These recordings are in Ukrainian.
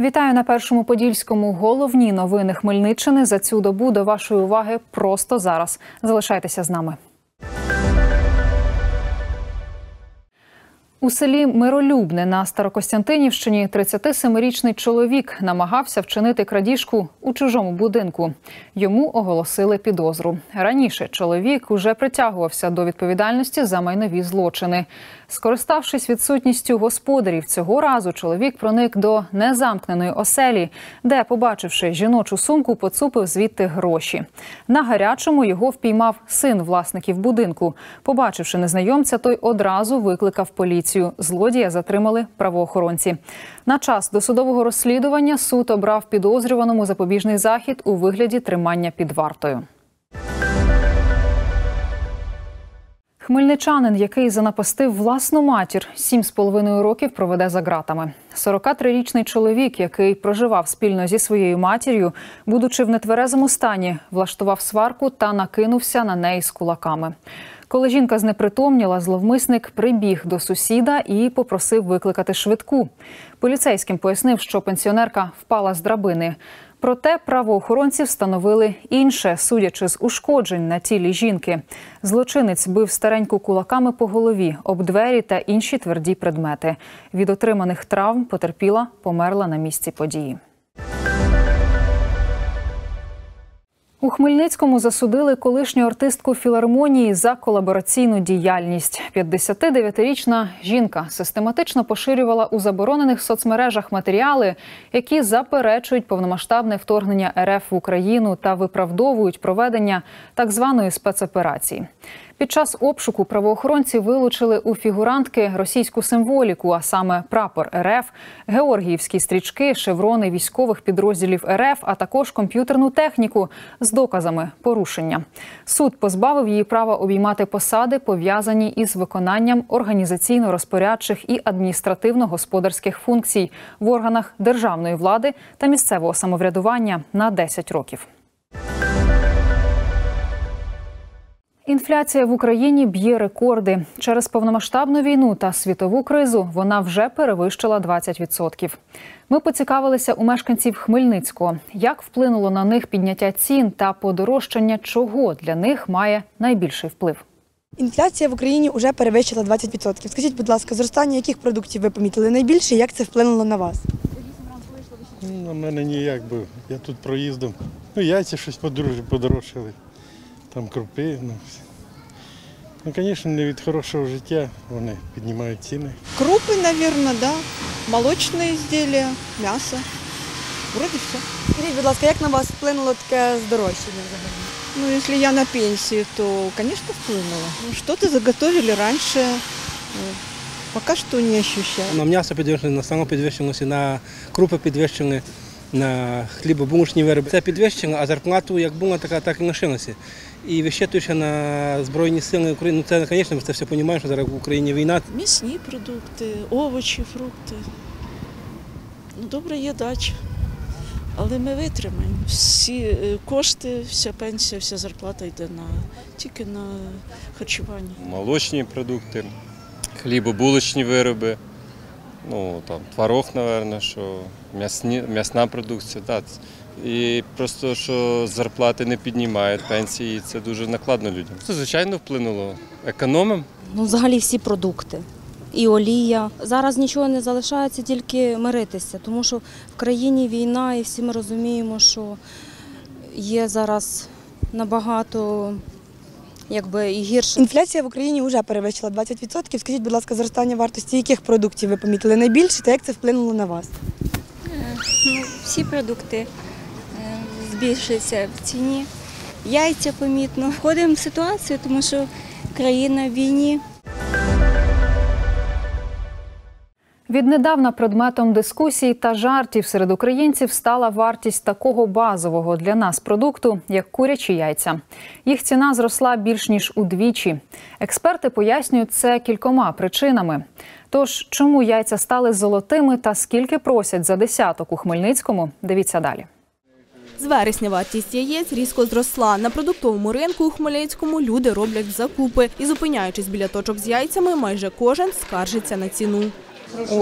Вітаю на Першому Подільському. Головні новини Хмельниччини за цю добу до вашої уваги просто зараз. Залишайтеся з нами. У селі Миролюбне на Старокостянтинівщині 37-річний чоловік намагався вчинити крадіжку у чужому будинку. Йому оголосили підозру. Раніше чоловік уже притягувався до відповідальності за майнові злочини. Скориставшись відсутністю господарів, цього разу чоловік проник до незамкненої оселі, де, побачивши жіночу сумку, поцупив звідти гроші. На гарячому його впіймав син власників будинку. Побачивши незнайомця, той одразу викликав поліцію. Злодія затримали правоохоронці. На час досудового розслідування суд обрав підозрюваному запобіжний захід у вигляді тримання під вартою. Хмельничанин, який занапастив власну матір, 7,5 років проведе за ґратами. 43-річний чоловік, який проживав спільно зі своєю матір'ю, будучи в нетверезому стані, влаштував сварку та накинувся на неї з кулаками. Коли жінка знепритомніла, зловмисник прибіг до сусіда і попросив викликати швидку. Поліцейським пояснив, що пенсіонерка впала з драбини. Проте правоохоронці встановили інше, судячи з ушкоджень на тілі жінки. Злочинець бив стареньку кулаками по голові, об двері та інші тверді предмети. Від отриманих травм потерпіла померла на місці події. У Хмельницькому засудили колишню артистку філармонії за колабораційну діяльність. 59-річна жінка систематично поширювала у заборонених соцмережах матеріали, які заперечують повномасштабне вторгнення РФ в Україну та виправдовують проведення так званої спецоперації. Під час обшуку правоохоронці вилучили у фігурантки російську символіку, а саме прапор РФ, георгіївські стрічки, шеврони військових підрозділів РФ, а також комп'ютерну техніку з доказами порушення. Суд позбавив її права обіймати посади, пов'язані із виконанням організаційно-розпорядчих і адміністративно-господарських функцій в органах державної влади та місцевого самоврядування на 10 років. Інфляція в Україні б'є рекорди. Через повномасштабну війну та світову кризу вона вже перевищила 20%. Ми поцікавилися у мешканців Хмельницького, як вплинуло на них підняття цін та подорожчання чого для них має найбільший вплив. Інфляція в Україні вже перевищила 20%. Скажіть, будь ласка, зростання яких продуктів ви помітили найбільше і як це вплинуло на вас? На мене ніяк, бо я тут проїздом. Яйця щось подорожчали. Там крупи. Звісно, не від хорошого життя вони піднімають ціни. Крупи, мабуть, да. Молочні изделия, м'ясо. Вроде все. Скажіть, будь ласка, як на вас вплинуло таке здорожчання взагалі? Ну, если я на пенсии, то, конечно, вплынуло. Ну, что-то заготовили раньше, пока что не ощущаю. На м'ясо підвищено, на сало підвищилося, на крупи підвищено, на хлібобулочні вироби. Це підвищено, а зарплату як була, так і лишилася. І вищитуючи на Збройні Сили України, ну це, звісно, ми це все розуміємо, що зараз в Україні війна. М'ясні продукти, овочі, фрукти. Ну, добре, є дача, але ми витримаємо. Всі кошти, вся пенсія, вся зарплата йде тільки на харчування. Молочні продукти, хлібобулочні вироби, ну, там, творог, мабуть, що м'ясна продукція. Да. І просто, що зарплати не піднімають, пенсії, це дуже накладно людям. Це, звичайно, вплинуло. Економимо. Ну, взагалі всі продукти. І олія. Зараз нічого не залишається, тільки миритися, тому що в країні війна і всі ми розуміємо, що є зараз набагато і гірше. Інфляція в Україні вже перевищила 20%. Скажіть, будь ласка, зростання вартості яких продуктів ви помітили найбільше та як це вплинуло на вас? Ну, всі продукти збільшуються в ціні. Яйця помітно. Входимо в ситуацію, тому що країна в війні. Віднедавна предметом дискусій та жартів серед українців стала вартість такого базового для нас продукту, як курячі яйця. Їх ціна зросла більш ніж удвічі. Експерти пояснюють це кількома причинами. Тож, чому яйця стали золотими та скільки просять за десяток у Хмельницькому, дивіться далі. З вересня вартість яєць різко зросла. На продуктовому ринку у Хмельницькому люди роблять закупи. І зупиняючись біля точок з яйцями, майже кожен скаржиться на ціну. Ой,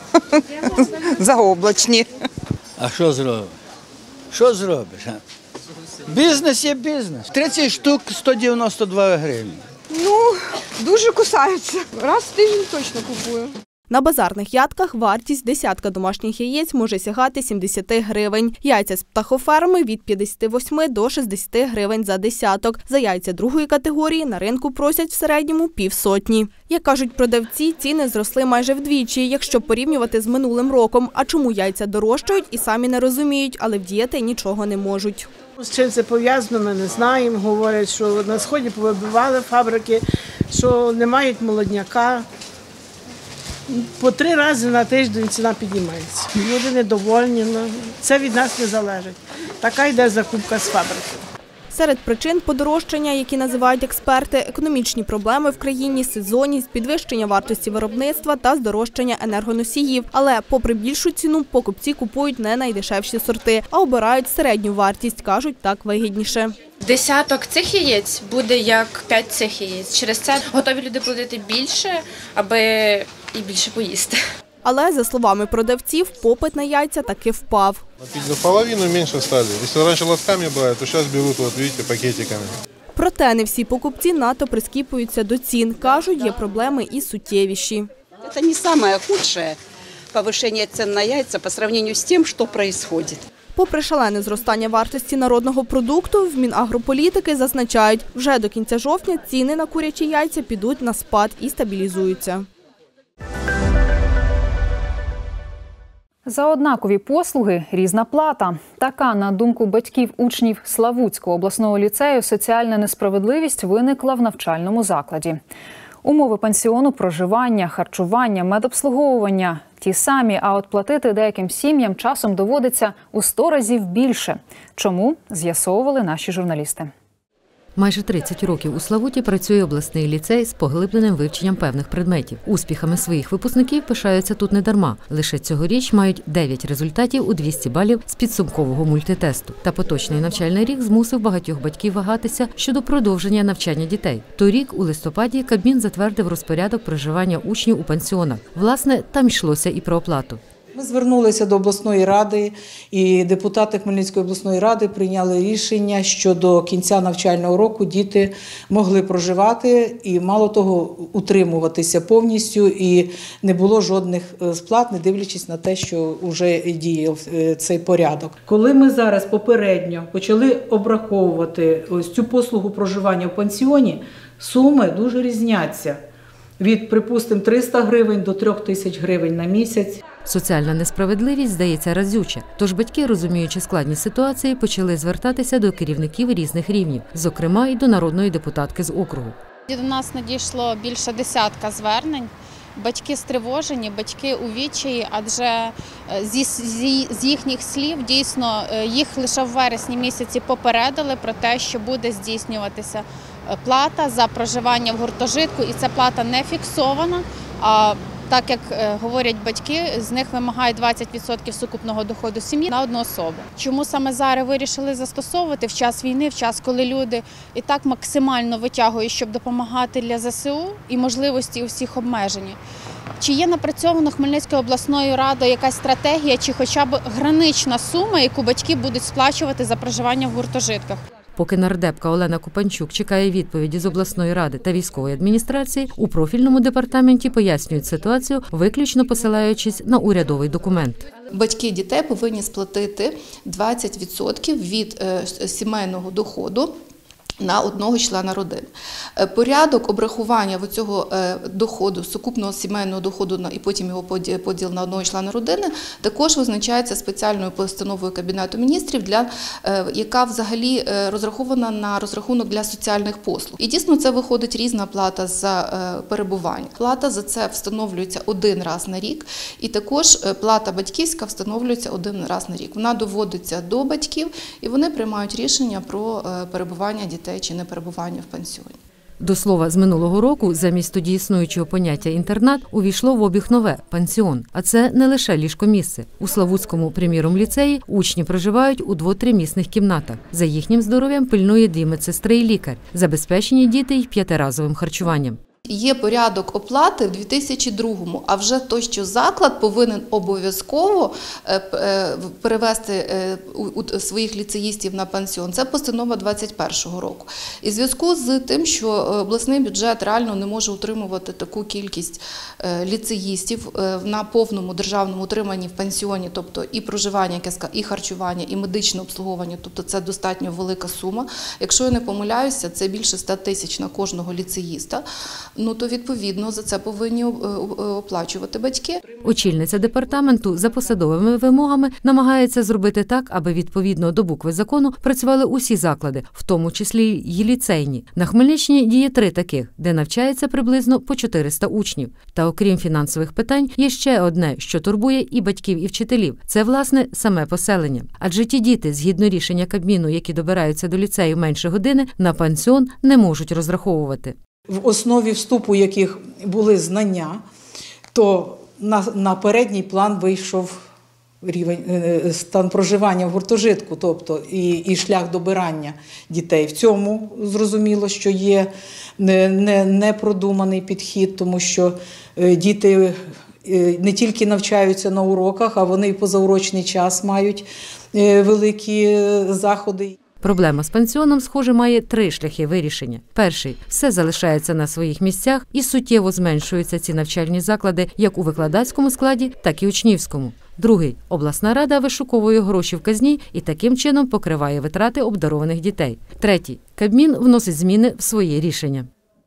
Заоблачні. А що зробиш? Що зробиш? Бізнес є бізнес. 30 штук 192 гривні. Ну, дуже кусаються. Раз в тиждень точно купую. На базарних ядках вартість десятка домашніх яєць може сягати 70 гривень. Яйця з птахоферми – від 58 до 60 гривень за десяток. За яйця другої категорії на ринку просять в середньому півсотні. Як кажуть продавці, ціни зросли майже вдвічі, якщо порівнювати з минулим роком. А чому яйця дорожчають і самі не розуміють, але вдіяти нічого не можуть. З чим це пов'язано, ми не знаємо. Говорять, що на Сході повибивали фабрики, що не мають молодняка. По 3 рази на тиждень ціна піднімається. Люди недовольні, це від нас не залежить. Така йде закупка з фабрики. Серед причин подорожчання, які називають експерти, економічні проблеми в країні, сезонність, підвищення вартості виробництва та здорожчання енергоносіїв. Але попри більшу ціну, покупці купують не найдешевші сорти, а обирають середню вартість, кажуть, так вигідніше. Десяток цих яєць буде як 5 цих яєць. Через це готові люди платити більше, аби і більше поїсти. Але, за словами продавців, попит на яйця таки впав. Наполовину менше стали. Якщо раніше лотками брали, то зараз беруть, от бачите, пакетиками. Проте не всі покупці надто прискіпуються до цін. Кажуть, є проблеми і суттєвіші. Це не самое худшее повышение цен на яйца по сравнению с тем, что происходит. Попри шалене зростання вартості народного продукту, в Мінагрополітики зазначають, вже до кінця жовтня ціни на курячі яйця підуть на спад і стабілізуються. За однакові послуги – різна плата. Така, на думку батьків учнів Славутського обласного ліцею, соціальна несправедливість виникла в навчальному закладі. Умови пансіону, проживання, харчування, медобслуговування – ті самі, а от платити деяким сім'ям часом доводиться у 100 разів більше. Чому – з'ясовували наші журналісти. Майже 30 років у Славуті працює обласний ліцей з поглибленим вивченням певних предметів. Успіхами своїх випускників пишаються тут не дарма. Лише цьогоріч мають 9 результатів у 200 балів з підсумкового мультитесту. Та поточний навчальний рік змусив багатьох батьків вагатися щодо продовження навчання дітей. Торік, у листопаді, Кабмін затвердив розпорядок проживання учнів у пансіонах. Власне, там йшлося і про оплату. Ми звернулися до обласної ради, і депутати Хмельницької обласної ради прийняли рішення, що до кінця навчального року діти могли проживати і, мало того, утримуватися повністю, і не було жодних сплат, не дивлячись на те, що вже діяв цей порядок. Коли ми зараз попередньо почали обраховувати ось цю послугу проживання в пансіоні, суми дуже різняться. Від, припустимо, 300 гривень до 3000 гривень на місяць. Соціальна несправедливість здається разюча. Тож батьки, розуміючи складність ситуації, почали звертатися до керівників різних рівнів, зокрема і до народної депутатки з округу. До нас надійшло більше десятка звернень. Батьки стривожені, батьки у відчаї, адже з їхніх слів дійсно їх лише в вересні місяці попередили про те, що буде здійснюватися плата за проживання в гуртожитку, і ця плата не фіксована. А так як говорять батьки, з них вимагають 20% сукупного доходу сім'ї на одну особу. Чому саме зараз вирішили застосовувати в час війни, в час, коли люди і так максимально витягують, щоб допомагати для ЗСУ, і можливості у всіх обмежені? Чи є напрацьована Хмельницькою обласною радою якась стратегія, чи хоча б гранична сума, яку батьки будуть сплачувати за проживання в гуртожитках? Поки нардепка Олена Купанчук чекає відповіді з обласної ради та військової адміністрації, у профільному департаменті пояснюють ситуацію, виключно посилаючись на урядовий документ. Батьки дітей повинні сплатити 20% від сімейного доходу на одного члена родини. Порядок обрахування цього доходу, сукупного сімейного доходу і потім його поділ на одного члена родини, також визначається спеціальною постановою Кабінету міністрів, яка взагалі розрахована на розрахунок для соціальних послуг. І дійсно це виходить різна плата за перебування. Плата за це встановлюється один раз на рік, і також плата батьківська встановлюється один раз на рік. Вона доводиться до батьків, і вони приймають рішення про перебування дітей чи не перебування в пансіоні. До слова, з минулого року замість тоді існуючого поняття «інтернат» увійшло в обіг нове – пансіон. А це не лише ліжкомісце. У Славутському, приміром, ліцеї учні проживають у 2-3-місних кімнатах. За їхнім здоров'ям пильнує 2 медсестри і лікар. Забезпечені діти й 5-разовим харчуванням. є порядок оплати в 2002-му, а вже той, що заклад повинен обов'язково перевести своїх ліцеїстів на пансіон, це постанова 2021 року. І в зв'язку з тим, що обласний бюджет реально не може утримувати таку кількість ліцеїстів на повному державному утриманні в пансіоні, тобто і проживання, і харчування, і медичне обслуговування, тобто це достатньо велика сума. Якщо я не помиляюся, це більше 100 тисяч на кожного ліцеїста, то відповідно за це повинні оплачувати батьки. Очільниця департаменту за посадовими вимогами намагається зробити так, аби відповідно до букви закону працювали усі заклади, в тому числі й ліцейні. На Хмельниччині діє 3 таких, де навчається приблизно по 400 учнів. Та окрім фінансових питань, є ще одне, що турбує і батьків, і вчителів. Це, власне, саме поселення. Адже ті діти, згідно рішення Кабміну, які добираються до ліцею менше години, на пансіон не можуть розраховувати. В основі вступу яких були знання, то на передній план вийшов стан проживання в гуртожитку, тобто і шлях добирання дітей. В цьому зрозуміло, що є непродуманий підхід, тому що діти не тільки навчаються на уроках, а вони і позаурочний час мають великі заходи. Проблема з пансіоном, схоже, має 3 шляхи вирішення. Перший – все залишається на своїх місцях і суттєво зменшуються ці навчальні заклади як у викладацькому складі, так і учнівському. Другий – обласна рада вишуковує гроші в казні і таким чином покриває витрати обдарованих дітей. Третій – Кабмін вносить зміни в свої рішення.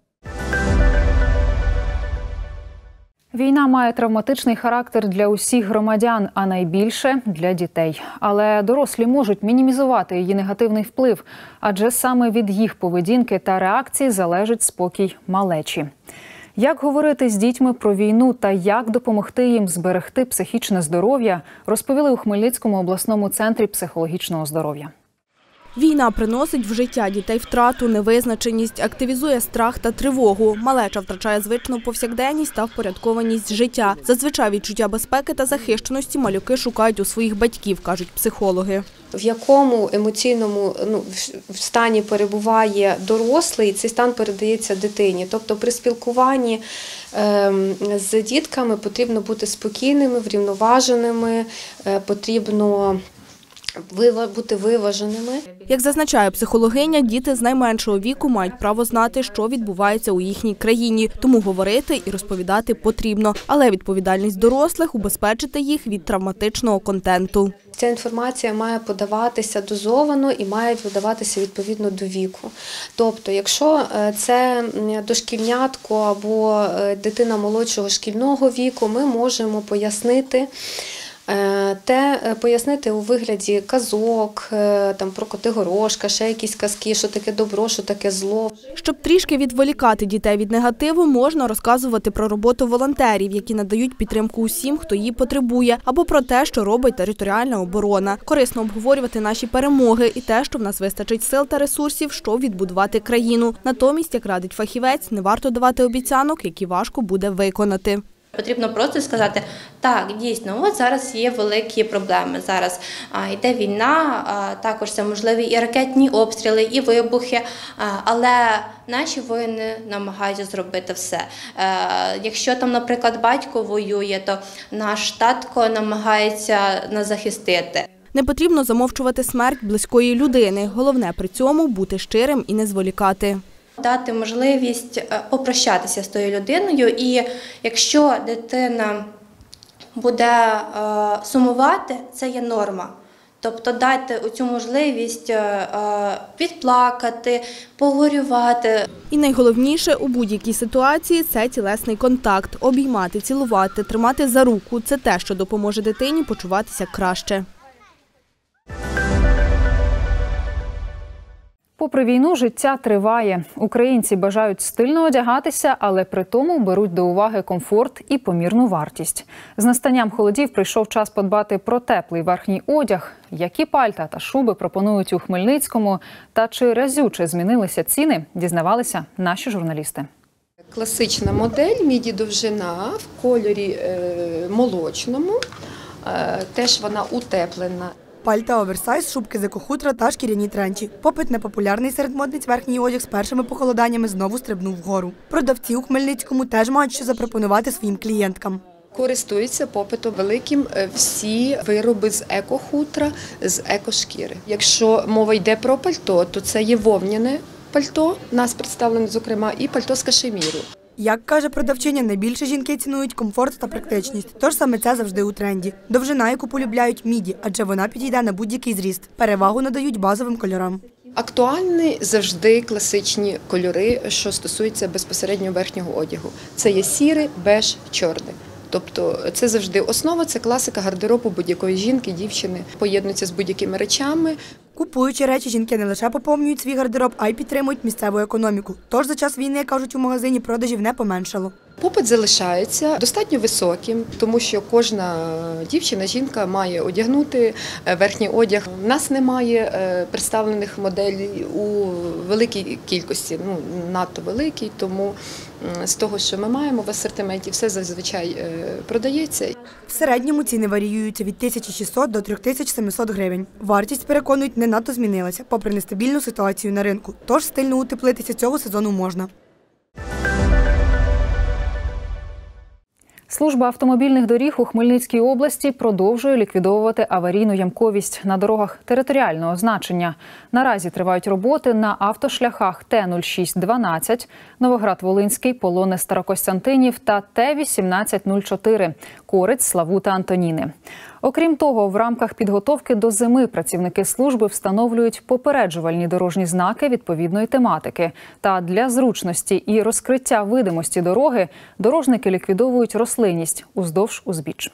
Війна має травматичний характер для усіх громадян, а найбільше – для дітей. Але дорослі можуть мінімізувати її негативний вплив, адже саме від їх поведінки та реакцій залежить спокій малечі. Як говорити з дітьми про війну та як допомогти їм зберегти психічне здоров'я, розповіли у Хмельницькому обласному центрі психологічного здоров'я. Війна приносить в життя дітей втрату, невизначеність, активізує страх та тривогу. Малеча втрачає звичну повсякденність та впорядкованість життя. Зазвичай відчуття безпеки та захищеності малюки шукають у своїх батьків, кажуть психологи. В якому емоційному стані перебуває дорослий, цей стан передається дитині. Тобто при спілкуванні з дітками потрібно бути спокійними, врівноваженими, потрібно бути виваженими. Як зазначає психологиня, діти з найменшого віку мають право знати, що відбувається у їхній країні. Тому говорити і розповідати потрібно. Але відповідальність дорослих – убезпечити їх від травматичного контенту. Ця інформація має подаватися дозовано і має подаватися відповідно до віку. Тобто, якщо це дошкільнятко або дитина молодшого шкільного віку, ми можемо пояснити у вигляді казок, про Котигорошка, ще якісь казки, що таке добро, що таке зло. Щоб трішки відволікати дітей від негативу, можна розказувати про роботу волонтерів, які надають підтримку усім, хто її потребує, або про те, що робить територіальна оборона. Корисно обговорювати наші перемоги і те, що в нас вистачить сил та ресурсів, щоб відбудувати країну. Натомість, як радить фахівець, не варто давати обіцянок, які важко буде виконати. Потрібно просто сказати, так, дійсно, от зараз є великі проблеми, зараз йде війна, також це можливі і ракетні обстріли, і вибухи, але наші воїни намагаються зробити все. Якщо там, наприклад, батько воює, то наш татко намагається нас захистити. Не потрібно замовчувати смерть близької людини, головне при цьому бути щирим і не зволікати. Дати можливість попрощатися з тою людиною, і якщо дитина буде сумувати, це є норма. Тобто дати оцю можливість відплакати, погорювати. І найголовніше у будь-якій ситуації – це тілесний контакт. Обіймати, цілувати, тримати за руку – це те, що допоможе дитині почуватися краще. Попри війну, життя триває. Українці бажають стильно одягатися, але при тому беруть до уваги комфорт і помірну вартість. З настанням холодів прийшов час подбати про теплий верхній одяг. Які пальта та шуби пропонують у Хмельницькому та чи разюче змінилися ціни, дізнавалися наші журналісти. Класична модель, міді-довжина в кольорі молочному, теж вона утеплена. Пальта оверсайз, шубки з екохутра та шкіряні тренчі. Попит на популярний серед модниць верхній одяг з першими похолоданнями знову стрибнув вгору. Продавці у Хмельницькому теж мають що запропонувати своїм клієнткам. Користуються попитом великим всі вироби з екохутра, з екошкіри. Якщо мова йде про пальто, то це є вовняне пальто, нас представлене, зокрема, і пальто з кашеміру. Як каже продавчиня, найбільше жінки цінують комфорт та практичність, тож саме це завжди у тренді. Довжина, яку полюбляють, міді, адже вона підійде на будь-який зріст. Перевагу надають базовим кольорам. Актуальні завжди класичні кольори, що стосуються безпосередньо верхнього одягу. Це є сірий, беж, чорний. Тобто це завжди основа, це класика гардеробу будь-якої жінки, дівчини. Поєднується з будь-якими речами. Купуючи речі, жінки не лише поповнюють свій гардероб, а й підтримують місцеву економіку. Тож за час війни, кажуть, у магазині продажів не поменшало. Попит залишається достатньо високим, тому що кожна дівчина, жінка має одягнути верхній одяг. У нас немає представлених моделей у великій кількості, надто великій, тому з того, що ми маємо в асортименті, все зазвичай продається. В середньому ціни варіюються від 1600 до 3700 гривень. Вартість, переконують, не надто змінилася, попри нестабільну ситуацію на ринку. Тож стильно утеплитися цього сезону можна. Служба автомобільних доріг у Хмельницькій області продовжує ліквідовувати аварійну ямковість на дорогах територіального значення. Наразі тривають роботи на автошляхах Т-0612, Новоград-Волинський, Полонне-Старокостянтинів та Т-1804, Корець, Славута, Антоніни. Окрім того, в рамках підготовки до зими працівники служби встановлюють попереджувальні дорожні знаки відповідної тематики. Та для зручності і розкриття видимості дороги дорожники ліквідовують рослинність уздовж узбіч.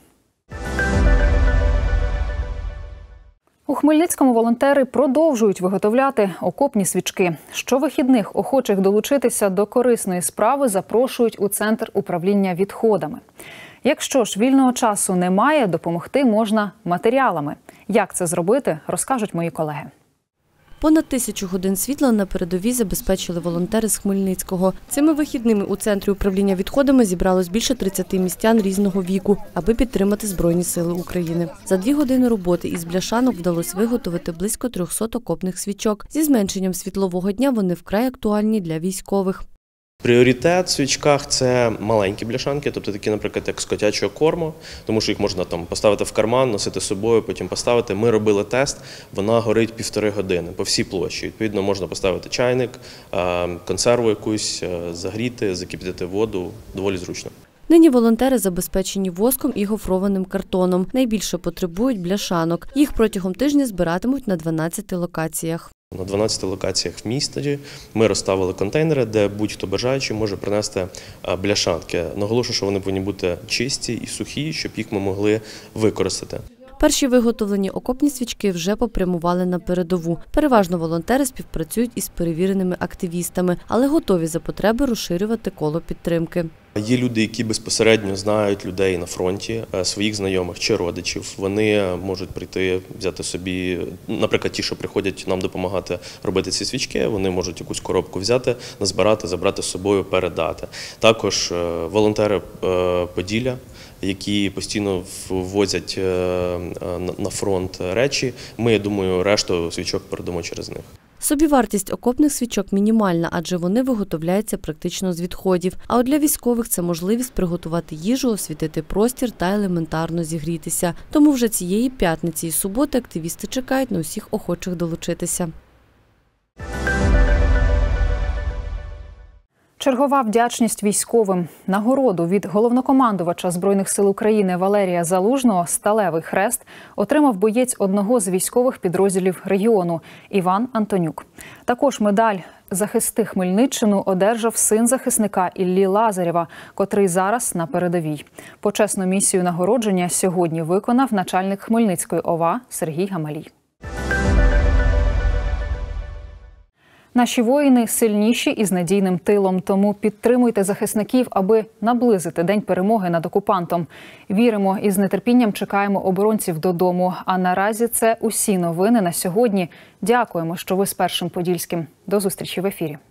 У Хмельницькому волонтери продовжують виготовляти окопні свічки. Щовихідних охочих долучитися до корисної справи запрошують у Центр управління відходами. Якщо ж вільного часу немає, допомогти можна матеріалами. Як це зробити, розкажуть мої колеги. Понад 1000 годин світла на передовій забезпечили волонтери з Хмельницького. Цими вихідними у Центрі управління відходами зібралось більше 30 містян різного віку, аби підтримати Збройні сили України. За 2 години роботи із бляшанок вдалося виготовити близько 300 окопних свічок. Зі зменшенням світлового дня вони вкрай актуальні для військових. Пріоритет в свічках – це маленькі бляшанки, тобто такі, наприклад, як з котячого корму, тому що їх можна поставити в карман, носити з собою, потім поставити. Ми робили тест, вона горить 1,5 години по всій площі. Відповідно, можна поставити чайник, консерву якусь, загріти, закип'ятити воду, доволі зручно. Нині волонтери забезпечені воском і гофрованим картоном. Найбільше потребують бляшанок. Їх протягом тижня збиратимуть на 12 локаціях. На 12 локаціях в місті ми розставили контейнери, де будь-хто бажаючий може принести бляшанки. Наголошую, що вони повинні бути чисті і сухі, щоб їх ми могли використати. Перші виготовлені окопні свічки вже попрямували на передову. Переважно волонтери співпрацюють із перевіреними активістами, але готові за потреби розширювати коло підтримки. Є люди, які безпосередньо знають людей на фронті, своїх знайомих чи родичів. Вони можуть прийти, взяти собі, наприклад, ті, що приходять нам допомагати робити ці свічки, вони можуть якусь коробку взяти, назбирати, забрати з собою, передати. Також волонтери Поділля, які постійно ввозять на фронт речі. Ми, я думаю, решту свічок передамо через них. Собівартість окопних свічок мінімальна, адже вони виготовляються практично з відходів. А от для військових це можливість приготувати їжу, освітити простір та елементарно зігрітися. Тому вже цієї п'ятниці і суботи активісти чекають на усіх охочих долучитися. Чергова вдячність військовим. Нагороду від головнокомандувача Збройних сил України Валерія Залужного «Сталевий хрест» отримав боєць одного з військових підрозділів регіону Іван Антонюк. Також медаль «Захисти Хмельниччину» одержав син захисника Іллі Лазарєва, котрий зараз на передовій. Почесну місію нагородження сьогодні виконав начальник Хмельницької ОВА Сергій Гамалій. Наші воїни сильніші і з надійним тилом, тому підтримуйте захисників, аби наблизити День перемоги над окупантом. Віримо і з нетерпінням чекаємо оборонців додому. А наразі це усі новини на сьогодні. Дякуємо, що ви з Першим Подільським. До зустрічі в ефірі.